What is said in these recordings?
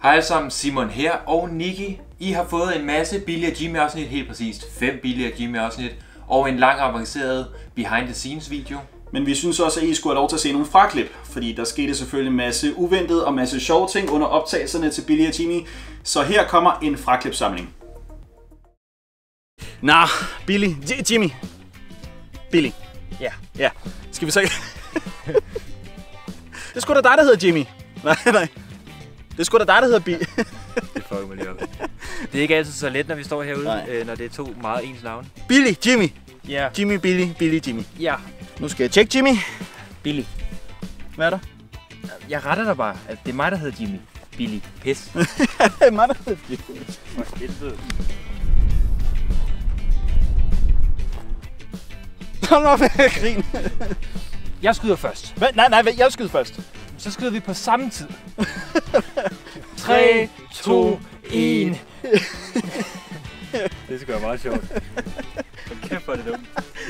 Hej alle sammen, Simon her og Nikki. I har fået en masse Billy og Jimmy afsnit, helt præcist 5 Billy og Jimmy afsnit, og en lang avanceret behind the scenes video. Men vi synes også, at I skulle have lov til at se nogle fraklip, fordi der skete selvfølgelig en masse uventet og masse sjove ting under optagelserne til Billy og Jimmy. Så her kommer en fraklipsamling. Nå, Billy, Jimmy. Billy. Ja. Skal vi så ikke? Det er sgu da dig, der hedder Jimmy. Nej. Det er sgu da dig, der hedder Billy. Det fucker mig lige op. Det er ikke altid så let, når vi står herude, når det er to meget ens navne. Billy, Jimmy. Ja. Jimmy, Billy, Billy, Jimmy. Ja. Nu skal jeg tjekke Jimmy. Billy. Hvad er der? Jeg retter dig bare, at det er mig, der hedder Jimmy. Billy. Pis. Det er mig, der hedder Jimmy. Hold op med at grine. Jeg skyder først. Nej, jeg skyder først. Så skyder vi på samme tid. 3, 2, 1. Det skal være meget sjovt. Hvor kæft, hvor er det dumt.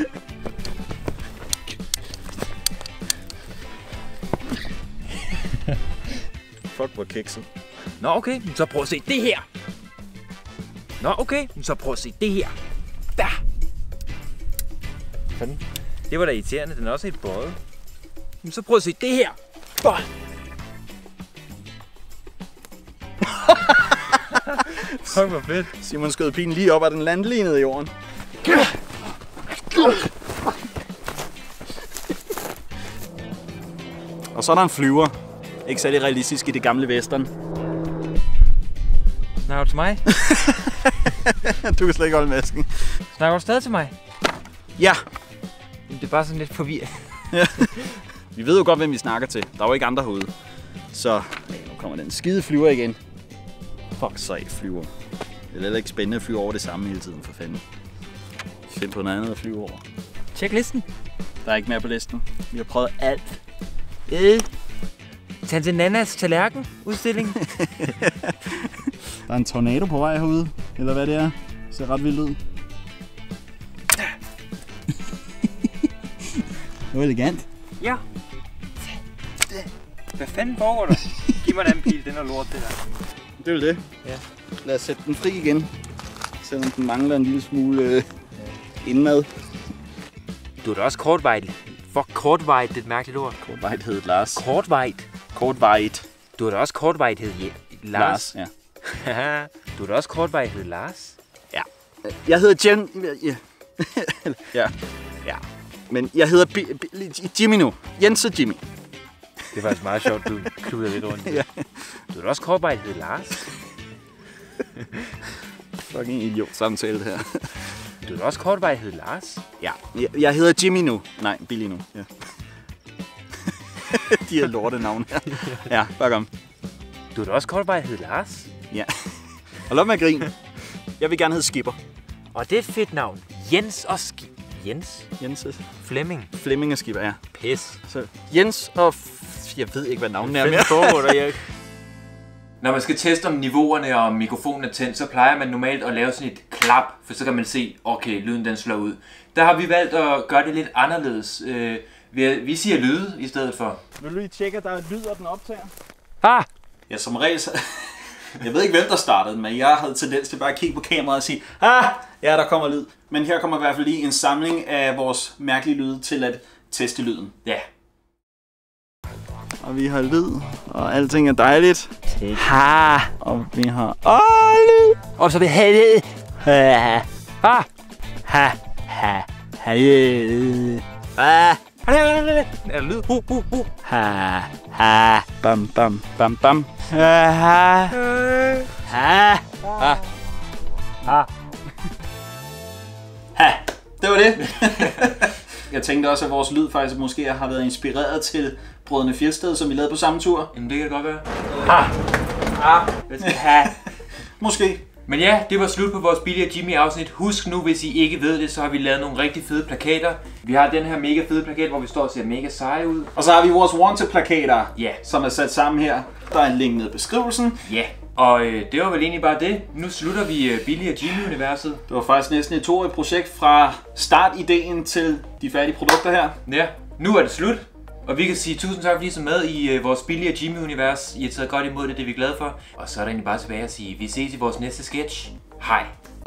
Fuck, hvor kikset. Nå okay, så prøv at se det her. Nå okay, så prøv at se det her. Der. Sådan. Det var da irriterende, den er også helt bøjet. Så prøv at se det her. Fuck, hvor fedt. Simon skød pilen lige op, og den landlignede i jorden. Og så er der en flyver. Ikke særlig realistisk i det gamle western. Snakker du til mig? Du kan slet ikke holde masken. Snakker du stadig til mig? Ja. Det er bare sådan lidt forvirret. Ja. Vi ved jo godt, hvem vi snakker til. Der er jo ikke andre herude. Så nu kommer den skide flyver igen. Fuck, så et flyver. Det er lidt ikke spændende at flyve over det samme hele tiden, for fanden. Find på noget andet at flyve over. Tjek listen. Der er ikke mere på listen. Vi har prøvet alt. Tante Nannas tallerken udstilling. Der er en tornado på vej herude, eller hvad det er. Det ser ret vildt ud. Det var elegant. Ja. Hvad fanden foregår der? Giv mig den pil, den er lort, det der. Det er det. Ja. Lad os sætte den fri igen, selvom den mangler en lille smule indmad. Du er da også kortvejt. Fuck, kortvejt, det er et mærkeligt ord. Kortvejt hed Lars. Kortvejt. Kortvejt. Du er da også kortvejt hed Lars. Ja. Du er da også kortvejt hed Lars. Ja. Jeg hedder Jen. Ja. Ja. Men jeg hedder Jimmy nu. Jens og Jimmy. Det er faktisk meget sjovt, du kluder lidt rundt. Ja. Du er da også kortvejt hed Lars. Fucking idiot samtale det her. Du er da også kortvejt hed Lars. Ja. Jeg hedder Jimmy nu. Nej, Billy nu. Ja. De her lorte navne her. Ja, bare kom. Du er da også kortvejt hed Lars. Ja. Hold op med at grine. Jeg vil gerne hedde Skipper. Og det er et fedt navn. Jens og Jens? Jens Flemming. Flemming og Skipper, ja. Pis. Så Jens og... Jeg ved ikke, hvad navnet er mere. Når man skal teste om niveauerne og mikrofonen er tændt, så plejer man normalt at lave sådan et klap, for så kan man se, okay, lyden den slår ud. Der har vi valgt at gøre det lidt anderledes. Vi siger lyde i stedet for. Vil du lige tjekke, at der er et lyd, og den optager? Ah! Ja, som regel så... Jeg ved ikke, hvem der startede, men jeg havde tendens til bare at kigge på kameraet og sige, ja, der kommer lyd. Men her kommer i hvert fald lige en samling af vores mærkelige lyde til at teste lyden. Ja. Og vi har lyd, og alting er dejligt. Ha! Og vi har lyd. Og så vil have ha! Ha! Ha! Ha! Ha! Ha! Er der lyd? Ha! Ha! Bam, bam, bam, bam. Ha! Ha! Ha! Ha! Ha! Ha! Det var det. Jeg tænkte også, at vores lyd faktisk måske har været inspireret til Brødrene Fjeldsted, som vi lavede på samme tur. Jamen det kan det godt være. Ha! Måske. Men ja, det var slut på vores Billy og Jimmy afsnit. Husk nu, hvis I ikke ved det, så har vi lavet nogle rigtig fede plakater. Vi har den her mega fede plakat, hvor vi står og ser mega seje ud. Og så har vi vores Wanted-plakater, ja, som er sat sammen her. Der er en link nede i beskrivelsen. Ja, og det var vel egentlig bare det. Nu slutter vi Billy og Jimmy-universet. Det var faktisk næsten et 2-årigt projekt fra startideen til de færdige produkter her. Ja, nu er det slut. Og vi kan sige tusind tak, fordi I er så med i vores billige Jimmy-univers. I har taget godt imod det, det er vi glade for. Og så er der egentlig bare tilbage at sige, vi ses i vores næste sketch. Hej!